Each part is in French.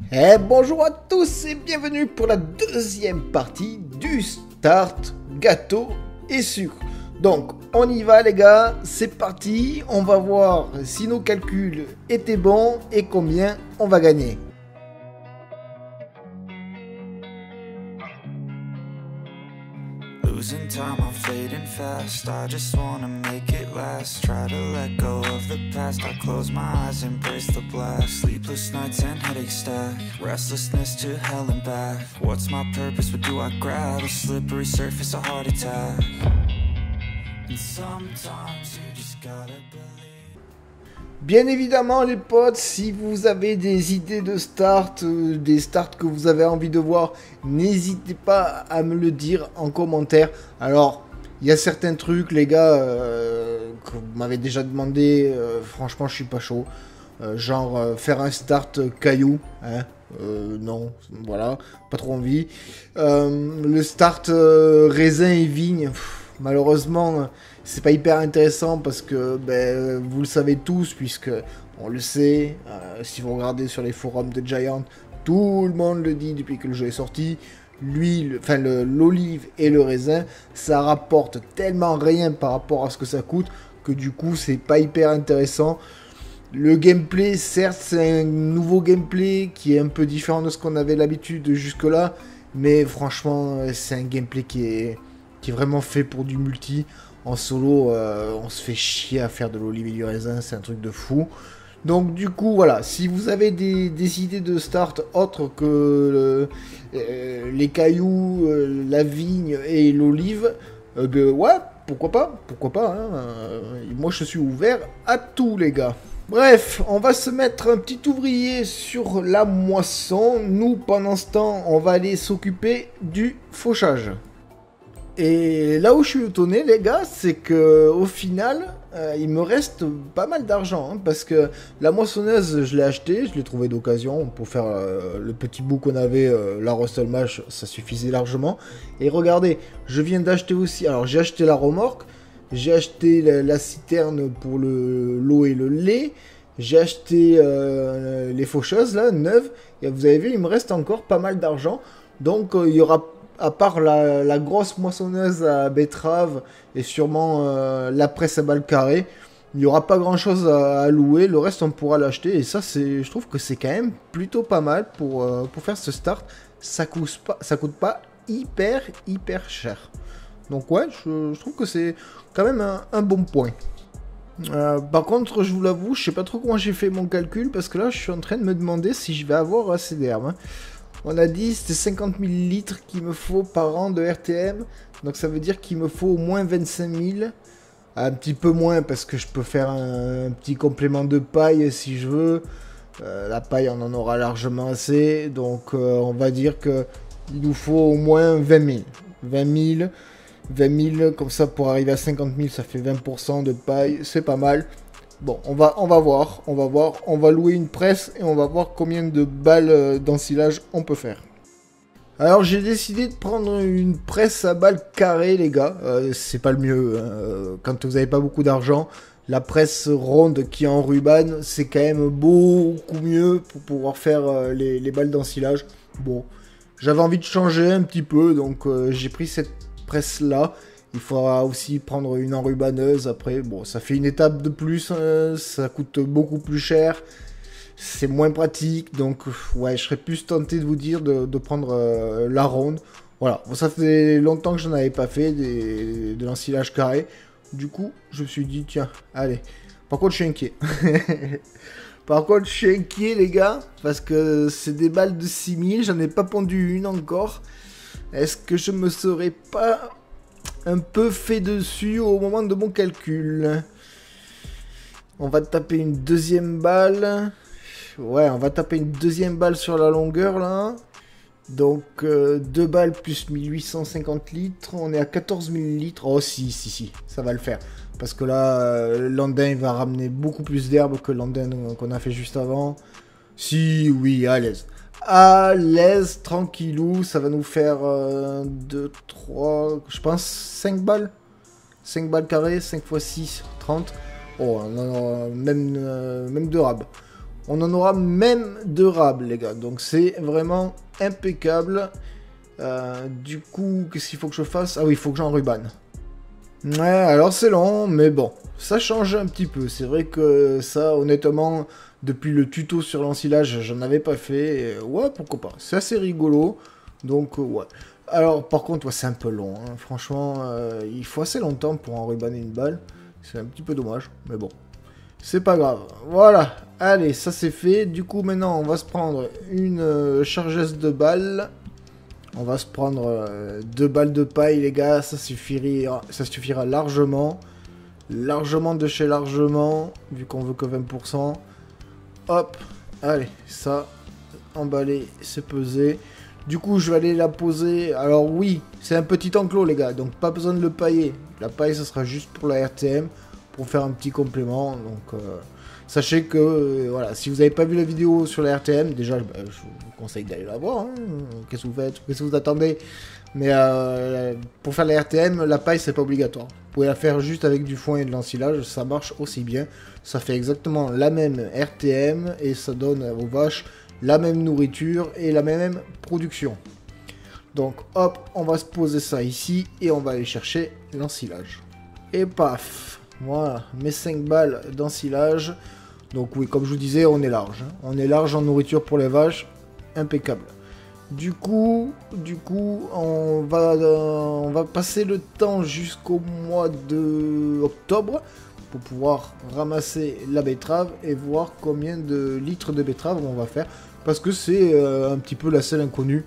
Et bonjour à tous et bienvenue pour la deuxième partie du Start Gâteau et Sucre. Donc on y va les gars, c'est parti, on va voir si nos calculs étaient bons et combien on va gagner. Losing time, I'm fading fast. I just wanna make it last. Try to let go of the past. I close my eyes, embrace the blast. Sleepless nights and headaches stack. Restlessness to hell and back. What's my purpose? What do I grab? A slippery surface, a heart attack. And sometimes you just gotta believe. Bien évidemment les potes, si vous avez des idées de start, des starts que vous avez envie de voir, n'hésitez pas à me le dire en commentaire. Alors, il y a certains trucs les gars que vous m'avez déjà demandé, franchement je suis pas chaud. Genre faire un start caillou, hein, non, voilà, pas trop envie. Le start raisin et vigne, malheureusement... c'est pas hyper intéressant parce que vous le savez tous, puisque on le sait, si vous regardez sur les forums de Giant, tout le monde le dit depuis que le jeu est sorti, l'olive et le raisin, ça rapporte tellement rien par rapport à ce que ça coûte, que du coup c'est pas hyper intéressant. Le gameplay, certes c'est un nouveau gameplay qui est un peu différent de ce qu'on avait l'habitude jusque là, mais franchement c'est un gameplay qui est vraiment fait pour du multi. En solo, on se fait chier à faire de l'olive et du raisin, c'est un truc de fou. Donc du coup, voilà, si vous avez des idées de start autres que les cailloux, la vigne et l'olive, ouais, pourquoi pas, hein, moi je suis ouvert à tout les gars. Bref, on va se mettre un petit ouvrier sur la moisson. Nous, pendant ce temps, on va aller s'occuper du fauchage. Et là où je suis étonné les gars, c'est que au final, il me reste pas mal d'argent, hein, parce que la moissonneuse, je l'ai achetée, je l'ai trouvée d'occasion pour faire le petit bout qu'on avait, la Rustle Mash, ça suffisait largement. Et regardez, je viens d'acheter aussi, alors j'ai acheté la remorque, j'ai acheté la citerne pour l'eau et le lait, j'ai acheté les faucheuses là, neuves, et vous avez vu, il me reste encore pas mal d'argent, donc il y aura... à part la grosse moissonneuse à betterave et sûrement la presse à balles carrées, il n'y aura pas grand chose à louer, le reste on pourra l'acheter, et ça je trouve que c'est quand même plutôt pas mal pour faire ce start, ça coûte pas hyper cher. Donc ouais, je trouve que c'est quand même un bon point. Par contre, je vous l'avoue, je sais pas trop comment j'ai fait mon calcul, parce que là je suis en train de me demander si je vais avoir assez d'herbe, hein. On a dit c'était 50 000 litres qu'il me faut par an de RTM. Donc ça veut dire qu'il me faut au moins 25 000. Un petit peu moins parce que je peux faire un petit complément de paille si je veux. La paille on en aura largement assez. Donc on va dire que il nous faut au moins 20 000. 20 000 comme ça pour arriver à 50 000 ça fait 20% de paille. C'est pas mal. Bon, on va voir, on va louer une presse et on va voir combien de balles d'ensilage on peut faire. Alors j'ai décidé de prendre une presse à balles carrées les gars, c'est pas le mieux, hein. Quand vous n'avez pas beaucoup d'argent, la presse ronde qui est en ruban, c'est quand même beaucoup mieux pour pouvoir faire les balles d'ensilage. Bon, j'avais envie de changer un petit peu, donc j'ai pris cette presse là. Il faudra aussi prendre une enrubaneuse après. Bon, ça fait une étape de plus. Ça coûte beaucoup plus cher. C'est moins pratique. Donc, ouais, je serais plus tenté de vous dire de prendre la ronde. Voilà. Bon, ça fait longtemps que je n'en avais pas fait de l'ensilage carré. Du coup, je me suis dit, tiens, allez. Par contre, je suis inquiet. Par contre, je suis inquiet, les gars. Parce que c'est des balles de 6000. J'en ai pas pondu une encore. Est-ce que je me serais pas... un peu fait dessus au moment de mon calcul? On va taper une deuxième balle. Ouais, on va taper une deuxième balle sur la longueur là. Donc 2 balles plus 1850 litres. On est à 14 000 litres. Oh si, ça va le faire. Parce que là, l'andin va ramener beaucoup plus d'herbe que l'andin qu'on a fait juste avant. Si, oui, à l'aise. À l'aise, tranquillou, ça va nous faire 2, 3, je pense 5 balles. 5 balles carrées, 5 x 6, 30. Oh, non, même de rab. On en aura même de rab, les gars. Donc c'est vraiment impeccable. Du coup, qu'est-ce qu'il faut que je fasse? Ah oui, il faut que j'enrubane. Ouais, alors c'est long, mais bon, ça change un petit peu. C'est vrai que ça, honnêtement, depuis le tuto sur l'ensilage, j'en avais pas fait. Et ouais, pourquoi pas. C'est assez rigolo. Donc, ouais. Alors, par contre, ouais, c'est un peu long. Hein. Franchement, il faut assez longtemps pour enrubaner une balle. C'est un petit peu dommage, mais bon. C'est pas grave. Voilà. Allez, ça c'est fait. Du coup, maintenant, on va se prendre une chargeuse de balles. On va se prendre 2 balles de paille, les gars. Ça suffira largement. Largement de chez largement. Vu qu'on veut que 20%. Hop. Allez, ça. Emballé, c'est pesé. Du coup, je vais aller la poser. Alors oui, c'est un petit enclos, les gars. Donc, pas besoin de le pailler. La paille, ça sera juste pour la RTM. Pour faire un petit complément. Donc, sachez que, voilà, si vous n'avez pas vu la vidéo sur la RTM, déjà, je vous conseille d'aller la voir. Hein. Qu'est-ce que vous faites? Qu'est-ce que vous attendez? Mais pour faire la RTM, la paille, c'est pas obligatoire. Vous pouvez la faire juste avec du foin et de l'ensilage. Ça marche aussi bien. Ça fait exactement la même RTM. Et ça donne aux vaches la même nourriture et la même production. Donc, hop, on va se poser ça ici. Et on va aller chercher l'ensilage. Et paf! Voilà, mes 5 balles d'ensilage. Donc oui, comme je vous disais, on est large. Hein. On est large en nourriture pour les vaches. Impeccable. Du coup, on va passer le temps jusqu'au mois de octobre pour pouvoir ramasser la betterave et voir combien de litres de betterave on va faire. Parce que c'est un petit peu la seule inconnue.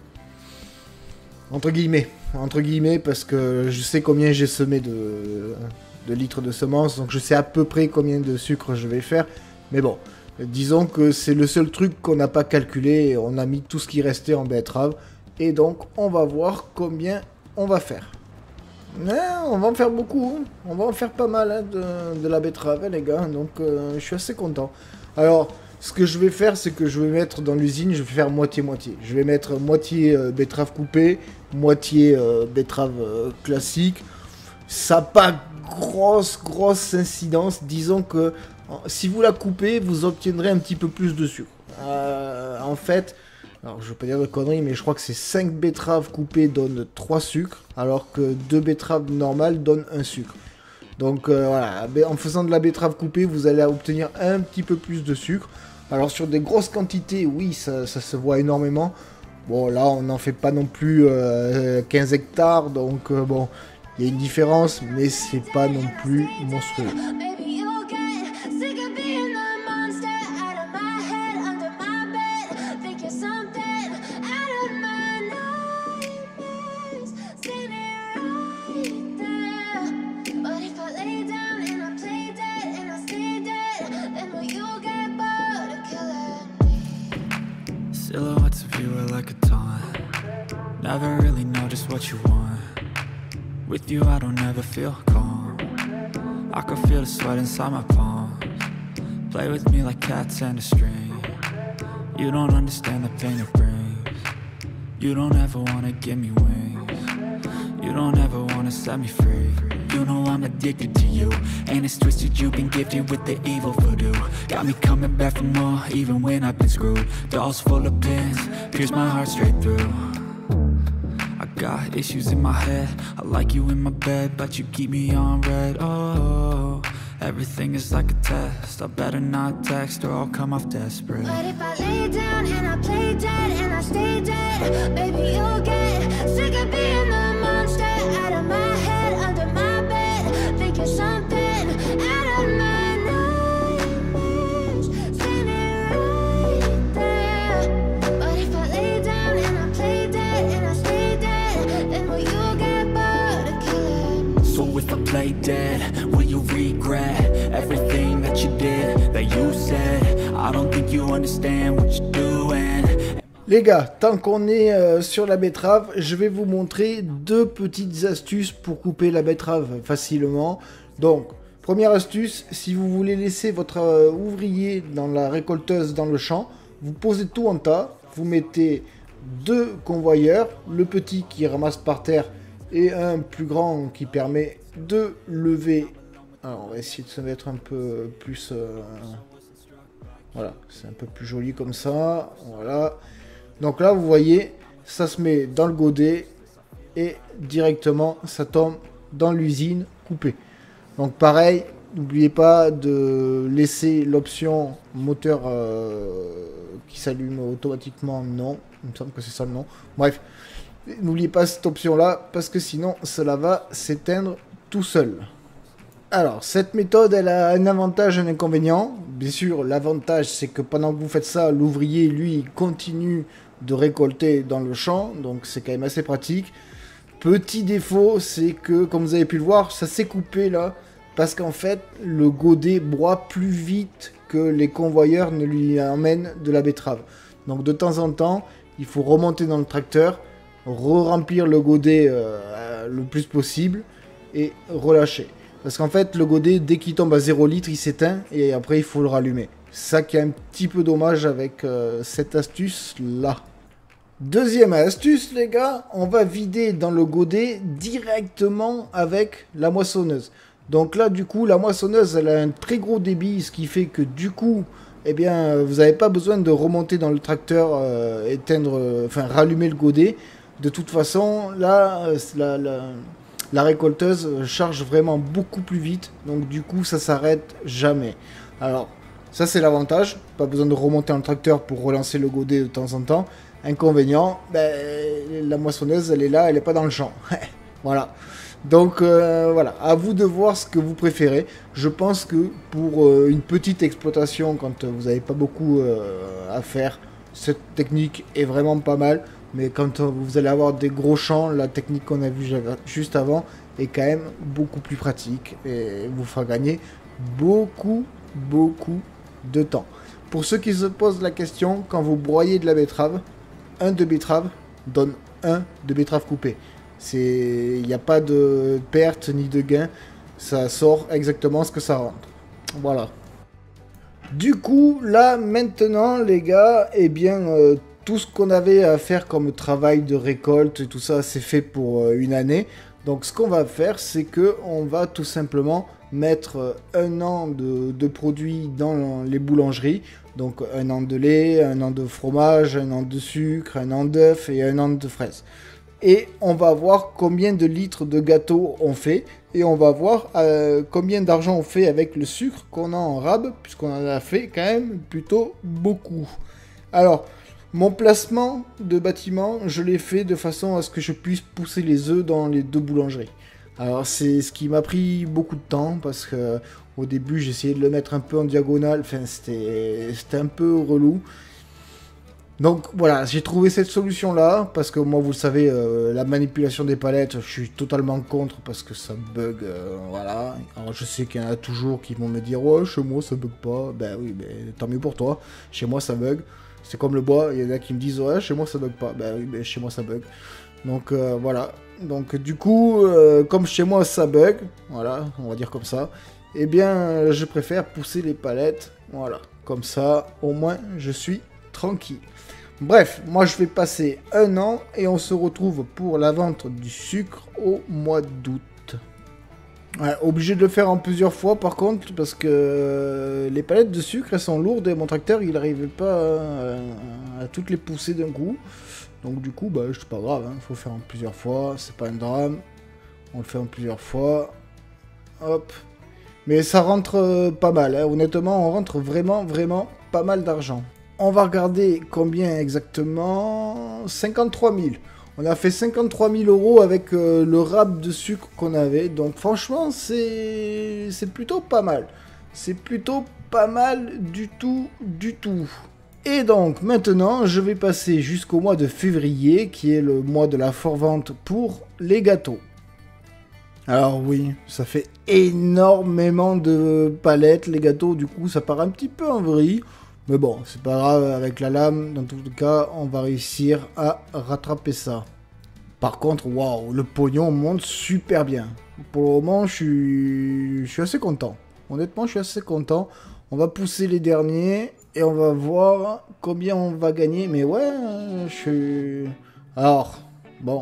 Entre guillemets, parce que je sais combien j'ai semé de litres de semences, donc je sais à peu près combien de sucre je vais faire, mais bon, disons que c'est le seul truc qu'on n'a pas calculé, on a mis tout ce qui restait en betterave, et donc on va voir combien on va faire. On va en faire beaucoup, hein. On va en faire pas mal hein, de la betterave, hein, les gars, donc je suis assez content. Alors, ce que je vais faire, c'est que je vais mettre dans l'usine, je vais faire moitié-moitié. Je vais mettre moitié betterave coupée, moitié betterave classique. Ça n'a pas grosse incidence. Disons que si vous la coupez, vous obtiendrez un petit peu plus de sucre. En fait, alors je ne veux pas dire de conneries, mais je crois que c'est 5 betteraves coupées donnent 3 sucres, alors que 2 betteraves normales donnent 1 sucre. Donc voilà, en faisant de la betterave coupée, vous allez obtenir un petit peu plus de sucre. Alors sur des grosses quantités, oui, ça se voit énormément. Bon, là, on n'en fait pas non plus 15 hectares, donc bon... Il y a une différence, mais c'est pas non plus monstrueux. Silhouettes of you are like a taunt. Never really know just what you want. With you I don't ever feel calm. I can feel the sweat inside my palms. Play with me like cats and a string. You don't understand the pain it brings. You don't ever wanna give me wings. You don't ever wanna set me free. You know I'm addicted to you, and it's twisted, you've been gifted with the evil voodoo. Got me coming back for more, even when I've been screwed. Dolls full of pins, pierce my heart straight through. I got issues in my head, I like you in my bed, but you keep me on red. Oh, everything is like a test, I better not text or I'll come off desperate. But if I lay down and I play dead and I stay dead, baby you'll get sick of being the monster out of my head, under my bed, thinking something out of my nightmares, standing right there. But if I lay down and I play dead and I stay dead, then will you get bored of killing? So if I play dead, will you regret everything that you did, that you said? I don't think you understand what you're doing. Les gars, tant qu'on est sur la betterave, je vais vous montrer deux petites astuces pour couper la betterave facilement. Donc, première astuce, si vous voulez laisser votre ouvrier dans la récolteuse dans le champ, vous posez tout en tas, vous mettez deux convoyeurs, le petit qui ramasse par terre et un plus grand qui permet de lever. Alors, on va essayer de se mettre un peu plus Voilà, c'est un peu plus joli comme ça. Voilà. Donc là, vous voyez, ça se met dans le godet et directement, ça tombe dans l'usine coupée. Donc pareil, n'oubliez pas de laisser l'option moteur qui s'allume automatiquement. Non, il me semble que c'est ça le nom. Bref, n'oubliez pas cette option-là parce que sinon, cela va s'éteindre tout seul. Alors, cette méthode, elle a un avantage et un inconvénient. Bien sûr, l'avantage, c'est que pendant que vous faites ça, l'ouvrier, lui, il continue de récolter dans le champ. Donc, c'est quand même assez pratique. Petit défaut, c'est que, comme vous avez pu le voir, ça s'est coupé là. Parce qu'en fait, le godet broie plus vite que les convoyeurs ne lui emmènent de la betterave. Donc, de temps en temps, il faut remonter dans le tracteur, re-remplir le godet le plus possible et relâcher. Parce qu'en fait, le godet, dès qu'il tombe à 0 litre, il s'éteint et après, il faut le rallumer. C'est ça qui est un petit peu dommage avec cette astuce-là. Deuxième astuce, les gars, on va vider dans le godet directement avec la moissonneuse. Donc là, du coup, la moissonneuse, elle a un très gros débit, ce qui fait que du coup, eh bien, vous n'avez pas besoin de remonter dans le tracteur, rallumer le godet. De toute façon, là, la récolteuse charge vraiment beaucoup plus vite, donc du coup ça s'arrête jamais. Alors ça c'est l'avantage, pas besoin de remonter un tracteur pour relancer le godet de temps en temps. Inconvénient, la moissonneuse elle est là, elle n'est pas dans le champ. Voilà. Donc voilà, à vous de voir ce que vous préférez. Je pense que pour une petite exploitation, quand vous n'avez pas beaucoup à faire, cette technique est vraiment pas mal. Mais quand vous allez avoir des gros champs, la technique qu'on a vue juste avant est quand même beaucoup plus pratique et vous fera gagner beaucoup de temps. Pour ceux qui se posent la question, quand vous broyez de la betterave, un de betterave donne un de betterave coupée. Il n'y a pas de perte ni de gain, ça sort exactement ce que ça rentre. Voilà. Du coup, là, maintenant, les gars, eh bien... tout ce qu'on avait à faire comme travail de récolte et tout ça, c'est fait pour une année. Donc ce qu'on va faire, c'est que on va tout simplement mettre un an de produits dans les boulangeries. Donc un an de lait, un an de fromage, un an de sucre, un an d'œufs et un an de fraises. Et on va voir combien de litres de gâteau on fait. Et on va voir combien d'argent on fait avec le sucre qu'on a en rab, puisqu'on en a fait quand même plutôt beaucoup. Alors... mon placement de bâtiment, je l'ai fait de façon à ce que je puisse pousser les œufs dans les deux boulangeries. Alors c'est ce qui m'a pris beaucoup de temps parce que au début j'ai essayé de le mettre un peu en diagonale, enfin c'était un peu relou. Donc voilà, j'ai trouvé cette solution là parce que moi vous le savez, la manipulation des palettes, je suis totalement contre parce que ça bug, voilà. Alors je sais qu'il y en a toujours qui vont me dire ouais chez moi ça bug pas, ben oui mais tant mieux pour toi, chez moi ça bug. C'est comme le bois, il y en a qui me disent ouais chez moi ça bug pas, ben oui mais chez moi ça bug. Donc voilà, donc du coup comme chez moi ça bug, voilà, on va dire comme ça, eh bien je préfère pousser les palettes, voilà, comme ça au moins je suis tranquille. Bref, moi je vais passer un an et on se retrouve pour la vente du sucre au mois d'août. Ouais, obligé de le faire en plusieurs fois par contre parce que les palettes de sucre elles sont lourdes et mon tracteur il n'arrivait pas à toutes les pousser d'un coup. Donc du coup bah c'est pas grave, hein, faut faire en plusieurs fois, c'est pas un drame. On le fait en plusieurs fois. Hop. Mais ça rentre pas mal, hein. Honnêtement on rentre vraiment pas mal d'argent. On va regarder combien exactement. 53 000. On a fait 53 000 € avec le rab de sucre qu'on avait. Donc franchement, c'est plutôt pas mal. C'est plutôt pas mal du tout. Et donc maintenant, je vais passer jusqu'au mois de février, qui est le mois de la forevente pour les gâteaux. Alors oui, ça fait énormément de palettes, les gâteaux. Du coup, ça part un petit peu en vrille. Mais bon, c'est pas grave, avec la lame, dans tout cas, on va réussir à rattraper ça. Par contre, waouh, le pognon monte super bien. Pour le moment, je suis assez content. Honnêtement, je suis assez content. On va pousser les derniers et on va voir combien on va gagner. Mais ouais, je suis... Alors, bon...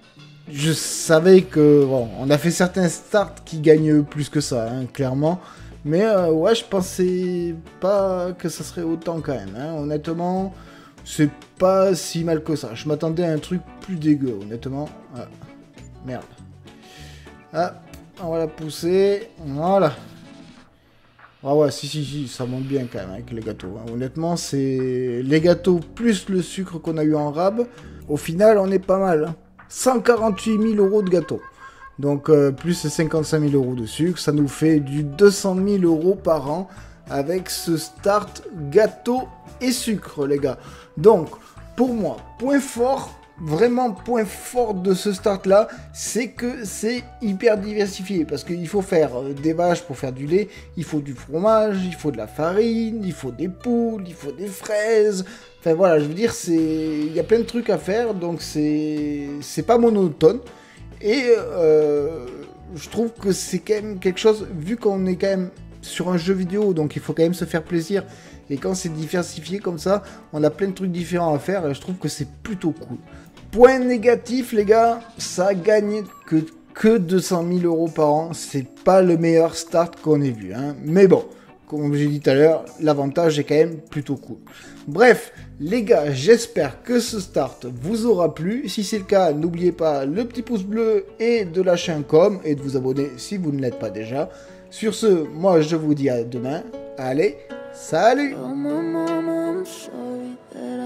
je savais que... Bon, on a fait certains starts qui gagnent plus que ça, hein, clairement. Mais ouais, je pensais pas que ça serait autant quand même. Hein. Honnêtement, c'est pas si mal que ça. Je m'attendais à un truc plus dégueu, honnêtement. Ah, merde. Ah, on va la pousser. Voilà. Ah ouais, si, ça monte bien quand même avec les gâteaux. Hein. Honnêtement, c'est les gâteaux plus le sucre qu'on a eu en rab. Au final, on est pas mal. Hein. 148 000 € de gâteaux. Donc, plus 55 000 € de sucre, ça nous fait du 200 000 € par an avec ce start gâteau et sucre, les gars. Donc, pour moi, point fort, vraiment point fort de ce start-là, c'est que c'est hyper diversifié. Parce qu'il faut faire des vaches pour faire du lait, il faut du fromage, il faut de la farine, il faut des poules, il faut des fraises. Enfin voilà, je veux dire, il y a plein de trucs à faire, donc c'est pas monotone. Et je trouve que c'est quand même quelque chose, vu qu'on est quand même sur un jeu vidéo, donc il faut quand même se faire plaisir. Et quand c'est diversifié comme ça, on a plein de trucs différents à faire et je trouve que c'est plutôt cool. Point négatif, les gars, ça gagne que 200 000 € par an. C'est pas le meilleur start qu'on ait vu. Hein. Mais bon, comme j'ai dit tout à l'heure, l'avantage est quand même plutôt cool. Bref, les gars, j'espère que ce start vous aura plu. Si c'est le cas, n'oubliez pas le petit pouce bleu et de lâcher un com et de vous abonner si vous ne l'êtes pas déjà. Sur ce, moi je vous dis à demain. Allez, salut! Oh, my mama, I'm sorry that